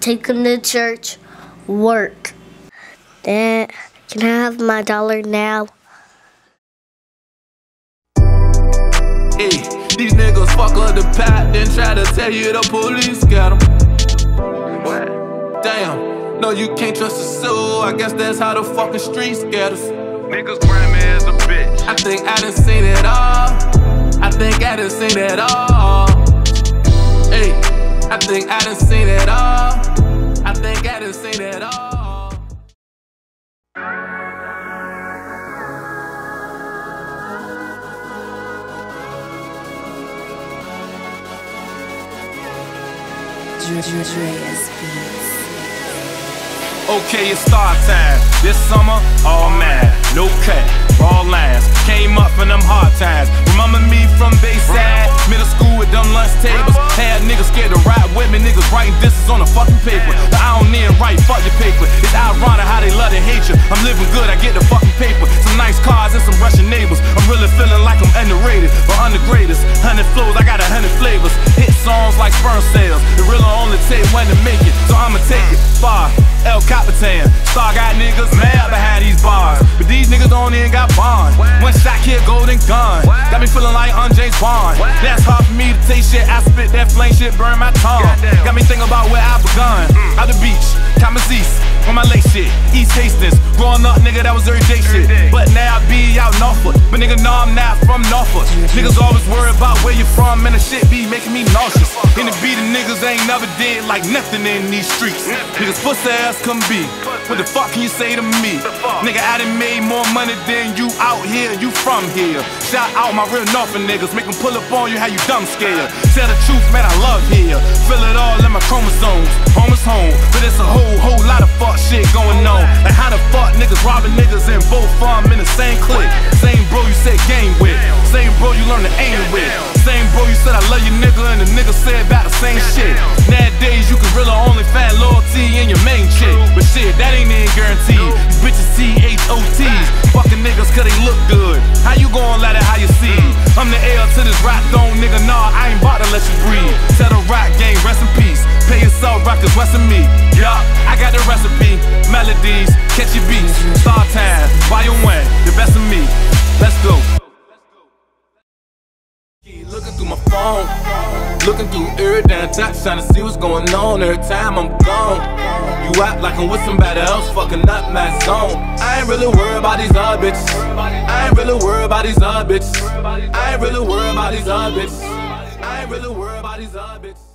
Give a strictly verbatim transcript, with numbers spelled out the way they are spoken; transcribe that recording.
take him to church, work. Dad, can I have my dollar now? Hey, these niggas fuck up the pot, then try to tell you the police got them. What? Damn, no, you can't trust a soul. I guess that's how the fucking streets get us. Niggas grandma is a bitch. I think I done seen it all. I think I done seen it all. Hey, I think I done seen it all. I think I done seen it all. Okay, it's start time. This summer, all mad, no cut, all lines. Came up from them hard times. Remember me from Bayside, middle school with them lunch tables. Had niggas scared to ride with me, niggas writing disses on the fucking paper. But I don't need to write, fuck your paper. It's ironic how they love and hate you. I'm living good, I get the fucking paper. Some nice cars and some Russian neighbors. I'm really feeling like I'm underrated, but under greatest. Hundred flows, I got a hundred flavors. Hit songs like sperm cells. It really only take one to make it, so I'ma take it far. El Capitan, Star got niggas mad behind these bars, but these niggas don't even got bond. One shot, kill golden gun. Got me feeling like on James Bond. That's hard for me to take shit. I spit that flame shit, burn my tongue. Got me thinking about where I begun. Out the beach, East, on my lake shit. East Hastings, growing up, nigga, that was every day shit. But now I be out Norfolk, but nigga, no, I'm not from Norfolk. Niggas always worry about where you from, and the shit be making me nauseous. In the beat, the niggas ain't never did like nothing in these streets. Niggas pussy ass come be. What the fuck can you say to me? Nigga, I done made more money than you out here, you from here. Shout out my real Norfolk niggas, make them pull up on you how you dumb scared. Tell the truth, man, I love here. Feel it all in my chromosomes. Home is home, but it's a whole, whole lot of fuck shit going on. Like how the fuck niggas robbing niggas and both farm in the same clique. Same bro you said game with, same bro you learn to aim with. Same bro you said I love you nigga, and the nigga said about the same shit. Nowadays you can really only find loyalty in your main chick, but shit, that ain't even guaranteed. These bitches T H O Ts, fucking niggas cause they look good. How you gon' let it how you see? I'm the heir to this rap throne, nigga, nah, I ain't bout to let you breathe. Tell the rap game, rest in peace. Pay yourself, rockers, west of me. Yup, I got the recipe. Melodies, catch your beats. Star time, volume one, the best of me. Let's go. Looking through my phone, looking through every damn text, trying to see what's going on. Every time I'm gone, you act like I'm with somebody else, fucking up my zone. I ain't really worried about these other bitches. I ain't really worried about these other bitches. I ain't really worried about these other bitches. I ain't really worried about these other bitches.